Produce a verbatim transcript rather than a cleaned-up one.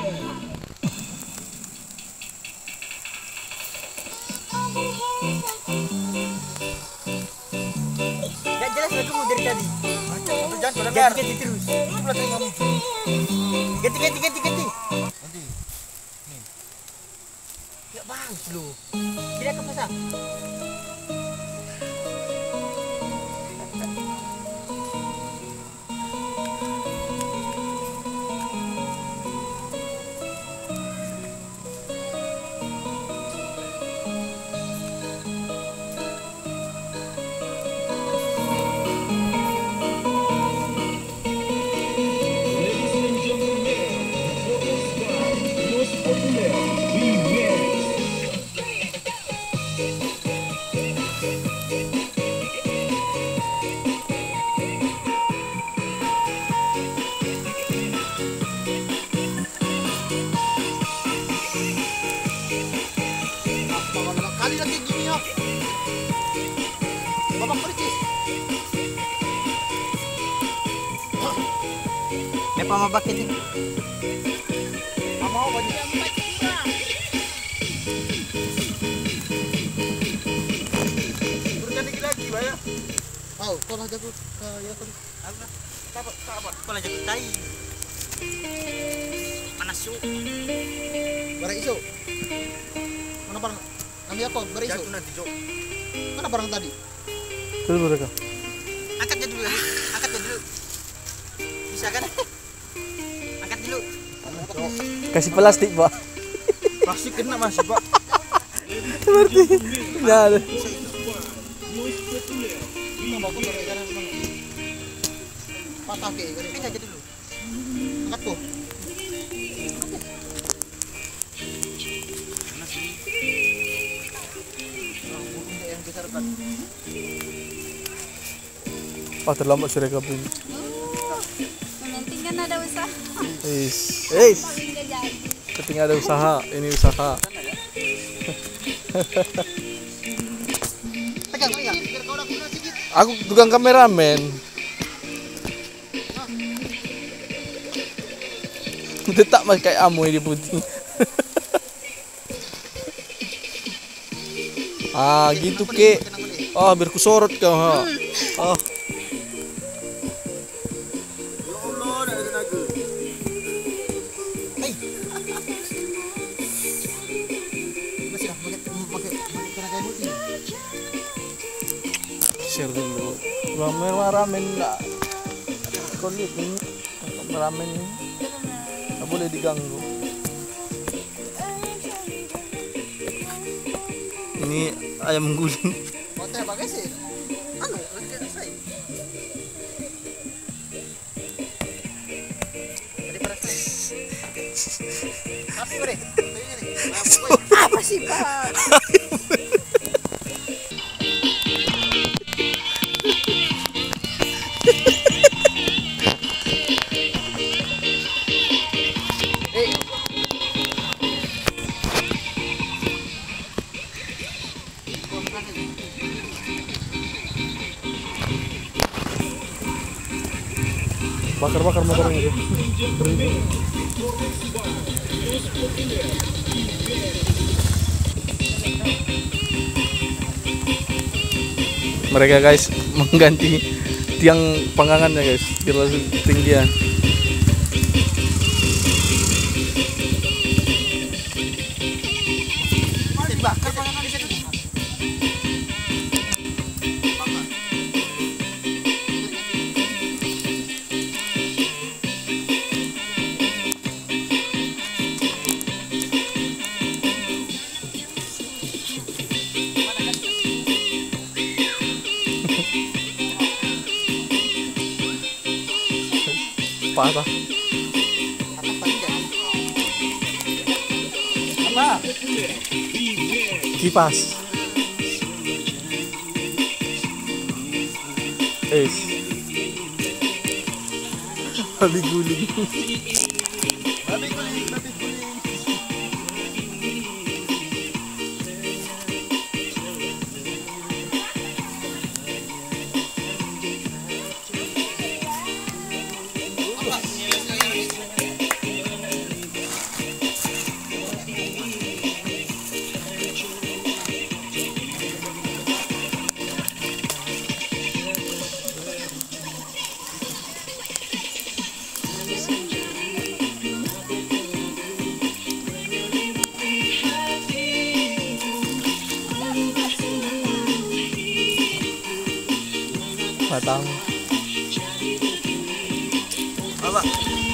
Gak jelas aku mau dari tadi. Jangan kau dengar. Ganti terus. Pulang tadi kamu. Ganti ganti ganti ganti. Nanti. Nih. Ya bagus lu. Tidak ke pasang. Kali lagi gini ya. Babak percis. Apa mau pakai ini? Mau baju. Berganti lagi, Baya. Oh, kau lah jago. Ya, kau. Apa? Apa? Kau lah jago tai. Panas su. Barang isu. Mana barang? Kami apa? Barang isu. Jatuh nanti, Jo. Mana barang tadi? Terus mereka. Angkat aja dulu. Angkat aja dulu. Bisa kan? Angkat dulu. Kasih plastik, Pak. Plastik kena masih, Pak. Berarti enggak ada. Bagus gara-gara patah kayak gini. Angkat aja dulu. Angkat tuh. Yang besar kan. Oh, terlambat si rekap ini. Nanti kan ada usaha. Is, is. Enggak jadi. Ketika ada usaha, ini usaha. Pegang, pegang. Biar kau udah guna sedikit. Aku tukang kameramen. Tetap masih kayak amoy di putih. Ah, gitu ke. Oh, biar ku sorot kau ha. Oh. Ya Allah, dah ada tenaga. Hei. Masih lah, pakai pakai pakai tenaga putih. Share dulu. Kameramen enggak. Kau lihat ini kameramen ini. Nggak boleh diganggu. Ini ayam guling. Mau teh pakai sih. Anu, lagi saya. Tadi pada saya. Apa bre? Apa sih, Pak? Bakar-bakar motornya itu. Mereka guys mengganti tiang panggangannya guys, biar langsung tinggian. Dibakar panganan di situ. Apa? Apa? Kipas. Es. Babi guling. Babi guling, babi guling. Batang. Apa?